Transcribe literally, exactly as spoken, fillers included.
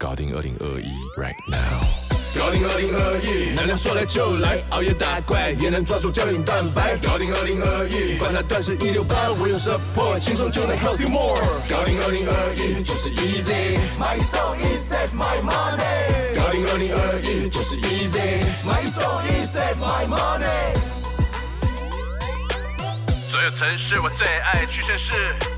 搞定二零二一 right now。 搞定二零二一，能量说来就来，熬夜打怪也能抓住胶原蛋白。搞定二零二一，管它断食一六八，我有 support， 轻松就能 healthy more。搞定二零二一就是 easy，My soul is save my money。搞定二零二一就是 easy，My soul is save my money。 所有城市我最爱去城市。